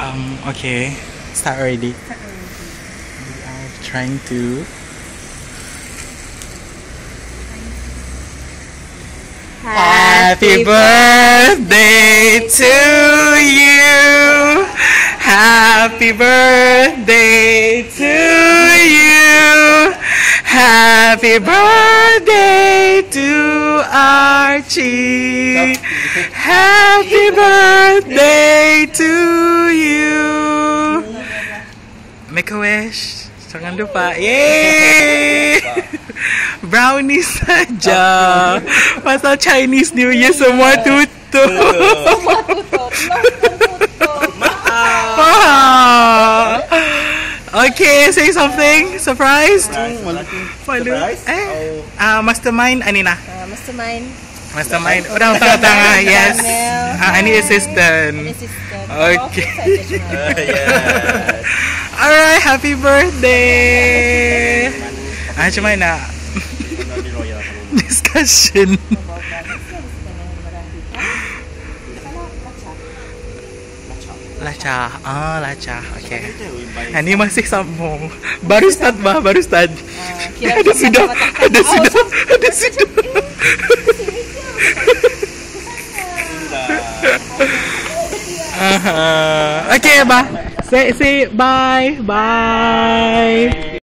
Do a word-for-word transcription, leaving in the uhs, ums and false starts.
Um, okay, start already. We are trying to. Happy birthday to you. Happy birthday to you. Happy birthday to Archie. Happy birthday to you. Make a wish. Jangan lupa. Yeay. Brownie saja. Pasal Chinese New Year semua tutup. Semua tutup. Maaf. Okay, say something. Surprise. Surprise? Eh, uh, mastermind Anina. Uh, mastermind. Mastermind. Orang tengah-tengah. Yes. Uh, I need assistant. Assistant. Okay. Uh, yes. Alright, happy birthday. Ah, macam mana? Discussion. Laca. Ah, laca. Okay. Ah, ni masih sambung. Baru start bah, baru start. Ada sudah, ada sudah, ada sudah. Okay, bah. Say say bye, bye.